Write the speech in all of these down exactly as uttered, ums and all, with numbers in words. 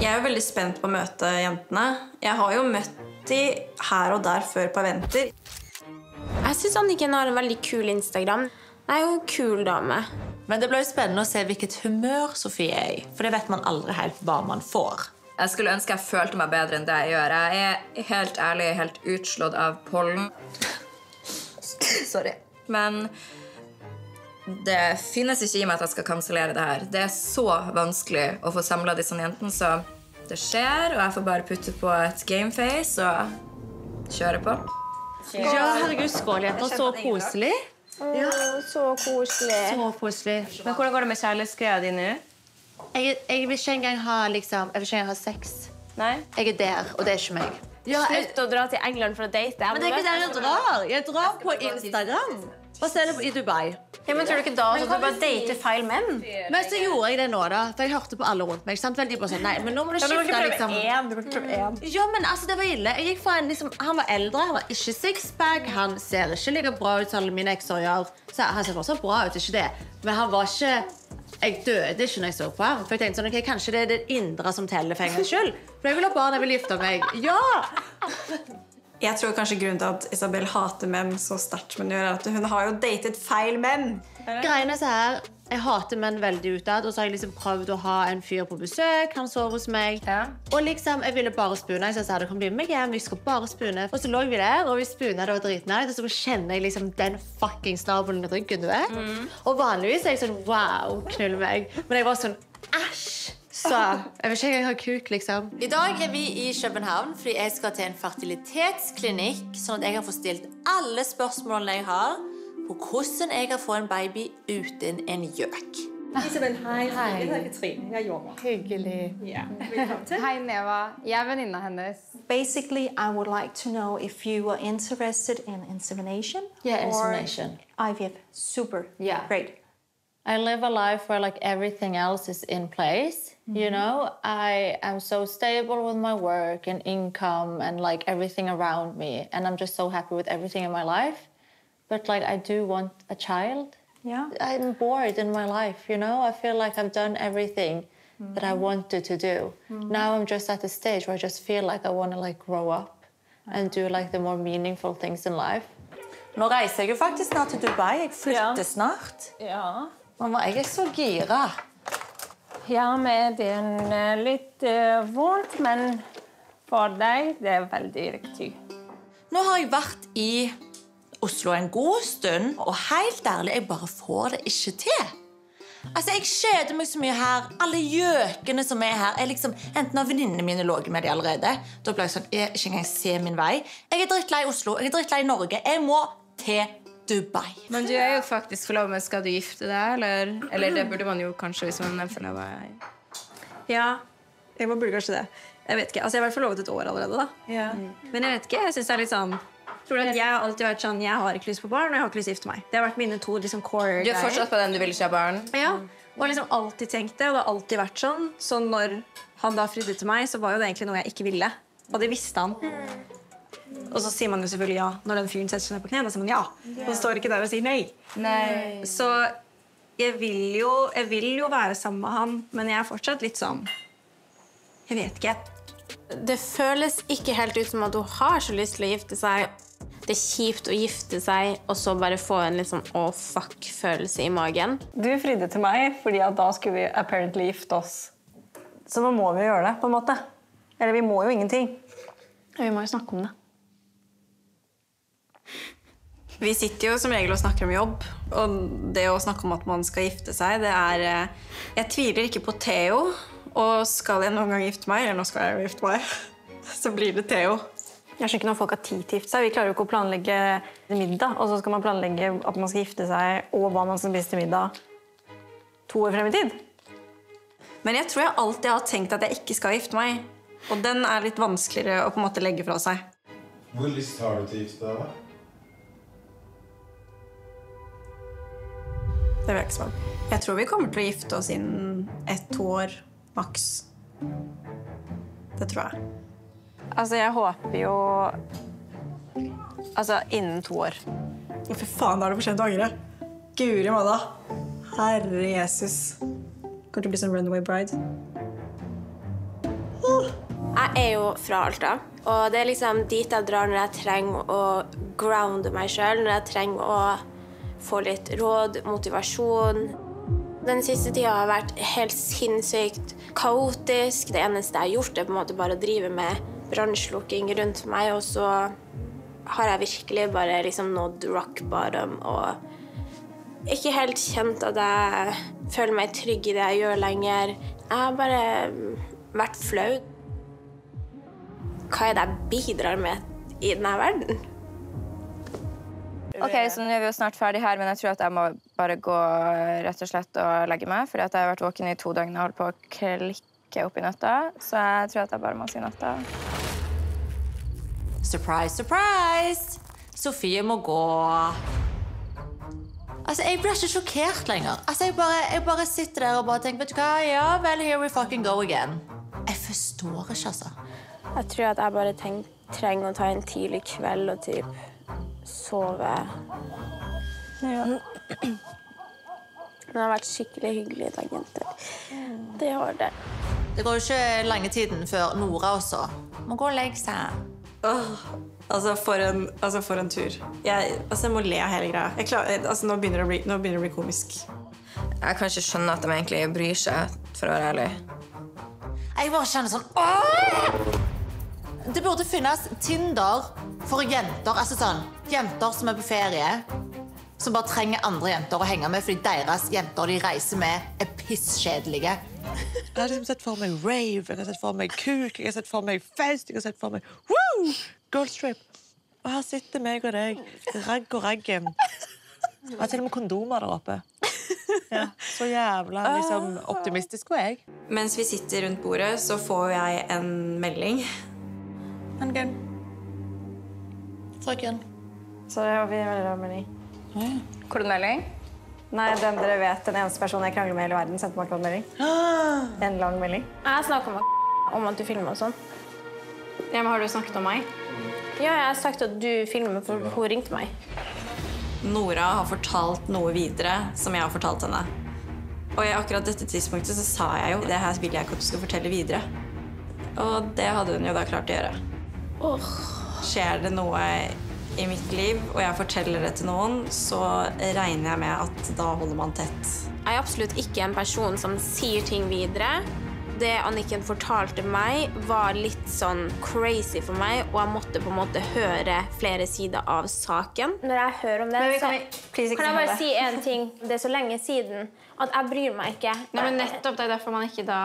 Jeg er jo veldig spent på å møte jentene. Jeg har jo møtt de her og der før på eventer. Jeg synes Anniken har en veldig kul Instagram. Hun er jo en kul dame. Men det blir jo spennende å se hvilket humør Sofie er i, for det vet man aldri helt hva man får. Jeg skulle ønske jeg følte meg bedre enn det jeg gjør. Jeg er helt ærlig helt utslått av pollen. Sorry. Men det finnes ikke i meg at jeg skal kansellere det her. Det er så vanskelig å få samlet disse jentene, så det skjer, og jeg får bare putte på et gameface og kjøre på. Ja, herregud, skål, jenter. Så koselig. Ja, så koselig. Så koselig. Men hvordan går det med kjærlighetsgreia di nå? Jeg, jeg vil ikke engang ha, liksom, jeg vil ikke engang ha sex. Nei? Jeg er der, og det er ikke meg. Ja, jeg... Slutt å dra til England for å date. Men det er ikke der jeg drar. Jeg drar på Instagram. Hva ser du i Dubai? Ja, men tror du ikke da at du bare dater feil menn? Men så gjorde jeg det nå da, for jeg hørte på alle rundt meg. Sant? Veldig på sånn, nei, men nå må du skifte liksom. Du burde prøve en. Ja, men altså, det var ille. Jeg gikk fra en, liksom, han var eldre, han var ikke sixpack, han ser ikke like bra ut som alle mine ekser gjør. Så han ser fortsatt bra ut, ikke det. Men han var ikke, jeg døde ikke når jeg så på ham. For jeg tenkte sånn, ok, kanskje det er det indre som teller for en gangs skyld. For jeg vil ha barn, jeg vil gifte meg. Ja! Jeg tror kanskje grunnen til at Isabel hater menn så sterkt som hun gjør, er at hun har jo datet feil menn. Greien er så her, jeg hater menn veldig utad, og så har jeg liksom prøvd å ha en fyr på besøk, han sover hos meg. Ja. Og liksom, jeg ville bare spune, så jeg sa, det kan bli med meg hjem, vi skal bare spune. Og så lå vi der, og vi spunet, det var dritnært, og så kjenner jeg liksom den fucking snabelen i ryggen, du vet. Mm. Og vanligvis er jeg sånn, wow, knull meg. Men jeg var sånn, æsj! Så jeg vil ikke engang ha kuk, liksom. I dag er vi i København, fordi jeg skal til en fertilitetsklinikk, sånn at jeg kan få stilt alle spørsmålene jeg har på hvordan jeg kan få en baby uten en gjøk. Isabel, hei. Hei. Jeg heter Katrin. Jeg jobber. Hyggelig. Ja. Velkommen til. Hei, Neva. Jeg er venninna hennes. Basically, I would like to know if you are interested in insemination. Yeah, insemination. Or I V F. Super. Yeah. Great. I live a life where like everything else is in place. Mm-hmm. You know, I am so stable with my work and income and like everything around me. And I'm just so happy with everything in my life. But like, I do want a child. Yeah. I'm bored in my life, you know? I feel like I've done everything mm-hmm. that I wanted to do. Mm-hmm. Now I'm just at a stage where I just feel like I want to like grow up and do like the more meaningful things in life. Nå reiser jeg jo faktisk snart til Dubai. Jeg flytter ja. snart. Ja. Mamma, jeg er så gira. Ja, med den litt uh, vondt, men for deg, det er veldig riktig. Nå har jeg vært i Oslo en god stund, og helt ærlig, jeg bare får det ikke til. Altså, jeg kjeder meg så mye her. Alle gjøkene som er her, er liksom, enten av venninnene mine lå med de allerede. Da ble jeg sånn, jeg ikke engang se min vei. Jeg er drittlei Oslo, jeg er drittlei Norge. Jeg må til Dubai. Men du er jo faktisk forlovet, men skal du gifte deg, eller? Eller det burde man jo kanskje hvis man er forlovet. Ja, jeg burde kanskje det. Jeg vet ikke, altså jeg har vært forlovet et år allerede da. Ja. Men jeg vet ikke, jeg synes det er litt sånn, tror du at jeg har alltid vært sånn, jeg har ikke lyst på barn, og jeg har ikke lyst til å gifte meg. Det har vært mine to liksom core Du er fortsatt på den du vil ikke ha barn? Ja, og liksom alltid tenkt det, og det har alltid vært sånn. Så når han da fridde til meg, så var jo det egentlig noe jeg ikke ville. Og det visste han. Og så sier man jo selvfølgelig ja. Når den fyren setter seg ned på kne, da sier man ja. Og så står ikke der og sier nei. Nei. Så jeg vil, jo, jeg vil jo være sammen med han, men jeg er fortsatt litt sånn, jeg vet ikke. Det føles ikke helt ut som at hun har så lyst til å gifte seg. Det er kjipt å gifte seg, og så bare få en litt sånn «å, fuck»-følelse i magen. Du fridde til meg, fordi at da skulle vi apparently gifte oss. Så nå må vi gjøre det, på en måte. Eller vi må jo ingenting. Vi må jo snakke om det. Vi sitter jo som regel og snakker om jobb, og det å snakke om at man skal gifte seg, det er... Jeg tviler ikke på Theo, og skal jeg noen gang gifte meg, eller nå skal jeg jo gifte meg, så blir det Theo. Jeg skjønner ikke når folk har tid til å gifte seg. Vi klarer jo ikke å planlegge middag, og så skal man planlegge at man skal gifte seg, og hva man skal spise til middag to år frem i tid. Men jeg tror jeg alltid har tenkt at jeg ikke skal gifte meg, og den er litt vanskeligere å på en måte legge fra seg. Hvor lyst har du til å gifte deg, da? Det vil jeg ikke svare. Jeg tror vi kommer til å gifte oss innen ett, to år, maks. Det tror jeg. Altså, jeg håper jo... Altså, innen to år. Å, for faen, da er det for sent å angre. Guri malla. Herre Jesus. Kommer til å bli sånn runaway bride. Jeg er jo fra Alta, og det er liksom dit jeg drar når jeg trenger å grounde meg selv, når jeg trenger å få litt råd, motivasjon. Den siste tiden har vært helt sinnssykt kaotisk. Det eneste jeg har gjort er på en måte bare å drive med brannslukking rundt meg, og så har jeg virkelig bare liksom nådd rock bottom, og ikke helt kjent at jeg føler meg trygg i det jeg gjør lenger. Jeg har bare vært flau. Hva er det jeg bidrar med i denne verden? Ok, så nå er vi jo snart ferdig her, men jeg tror at jeg må bare gå rett og slett og legge meg, fordi at jeg har vært våken i to døgn og holdt på å klikke opp i nøtta, så jeg tror at jeg bare må si natta. Surprise, surprise! Sofie må gå. Altså, jeg blir ikke sjokkert lenger. Altså, jeg bare, jeg bare sitter der og bare tenker, vet du hva? Ja, vel, here we fucking go again. Jeg forstår ikke, altså. Jeg tror at jeg bare tenk, trenger å ta en tidlig kveld og typ sove. Ja. Det har vært skikkelig hyggelig i dag, jenter. Det har det. Det går jo ikke lange tiden før Nora også må gå og legge seg. Åh, altså, for en, altså for en tur. Jeg, altså, jeg må le av hele greia. Jeg klar, altså, nå, begynner det å bli, nå begynner det å bli komisk. Jeg kan ikke skjønne at de egentlig bryr seg, for å være ærlig. Jeg bare kjenner sånn, åh! Det burde finnes Tinder for jenter, altså sånn, jenter som er på ferie, som bare trenger andre jenter å henge med, fordi deres jenter de reiser med er pisskjedelige. Jeg har liksom sett for meg rave, jeg har sett for meg kuk, jeg har sett for meg fest, jeg har sett for meg woo! Girlstrip. Og her sitter meg og deg, ragg og raggen. Jeg har til og med kondomer der oppe. Ja, så jævla liksom, optimistisk var jeg. Mens vi sitter rundt bordet, så får jeg en melding. Angen. Frøken. Så det var vi veldig rar melding. Hvordan melding? Nei, den dere vet, den eneste personen jeg krangler med i hele verden, sendte meg akkurat melding. En lang melding. Jeg snakket om, om at du filmer og sånn. Ja, men har du snakket om meg? Ja, jeg har sagt at du filmer, for hun ringte meg. Nora har fortalt noe videre som jeg har fortalt henne. Og i akkurat dette tidspunktet så sa jeg jo, det her vil jeg ikke at du skal fortelle videre. Og det hadde hun jo da klart å gjøre. Oh. Skjer det noe i mitt liv, og jeg forteller det til noen, så regner jeg med at da holder man tett. Jeg er absolutt ikke en person som sier ting videre. Det Anniken fortalte meg var litt sånn crazy for meg, og jeg måtte på en måte høre flere sider av saken. Når jeg hører om det, Men vi så kan, vi, kan jeg bare si en ting. Det er så lenge siden at jeg bryr meg ikke. Nei, men nettopp det er derfor man ikke da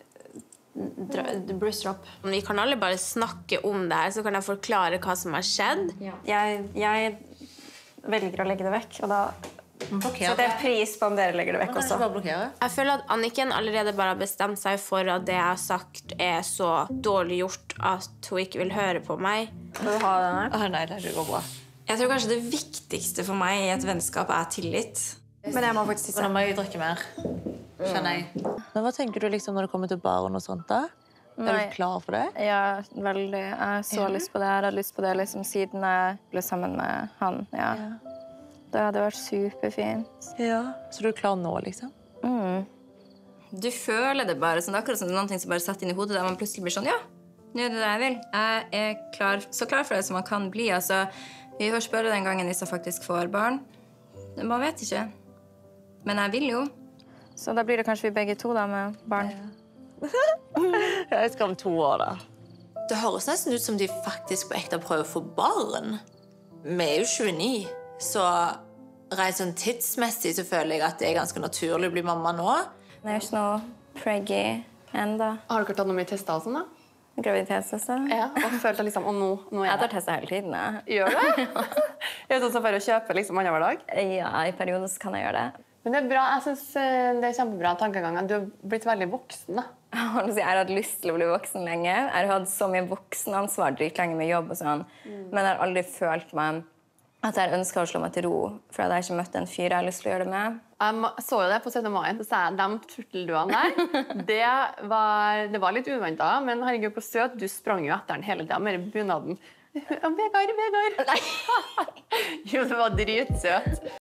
bruser opp. Vi kan alle bare snakke om det her, så kan jeg forklare hva som har skjedd. Ja. Jeg, jeg velger å legge det vekk, og da setter jeg pris på om dere legger det vekk også. Jeg føler at Anniken allerede bare har bestemt seg for at det jeg har sagt er så dårlig gjort at hun ikke vil høre på meg. Vil du ha denne? Åh, nei, det går bra. Jeg tror kanskje det viktigste for meg i et vennskap er tillit. Men jeg må faktisk tisse. Nå må jeg drikke mer. Skjønner jeg. Men hva tenker du liksom når det kommer til baren og sånt da? Nei. Er du klar for det? Ja, veldig. Jeg har så Ja. lyst på det. Jeg har hatt lyst på det liksom, siden jeg ble sammen med han. Ja. Ja. Det hadde vært superfint. Ja. Så du er klar nå, liksom? Mm. Du føler det bare, sånn, det er akkurat som noen ting som bare setter inn i hodet, der man plutselig blir sånn, ja, nå er det det jeg vil. Jeg er klar, så klar for det som man kan bli. Altså, vi får spørre den gangen hvis jeg faktisk får barn. Man vet ikke. Men jeg vil jo. Så da blir det kanskje vi begge to da, med barn. Ja, jeg skal om to år da. Det høres nesten ut som de faktisk på ekte prøver å få barn. Vi er jo tjueni, så rent sånn tidsmessig så føler jeg at det er ganske naturlig å bli mamma nå. Det er jo ikke noe preggy enda. Har dere tatt noe mye tester og sånn da? Graviditetstester? Ja, og følt at liksom, og nå, nå er Jeg tar tester hele tiden, jeg. Gjør det? Er det sånn som for å kjøpe liksom annen hver dag? Ja, i perioden så kan jeg gjøre det. Men det er bra, jeg synes eh, det er kjempebra tankeganger. Du har blitt veldig voksen da. Jeg har hatt lyst til å bli voksen lenge. Jeg har hatt så mye voksenansvar dritlenge med jobb og sånn. Men jeg har aldri følt meg at jeg ønsket å slå meg til ro, for jeg har ikke møtt en fyr jeg har lyst til å gjøre det med. Jeg så jo det på syttende mai, så sa jeg, de turtelduene der, det var, det var litt uventet, men herregud, hvor søt, du sprang jo etter den hele tiden med bunaden. Vegard, Vegard! Jo, det var dritsøt.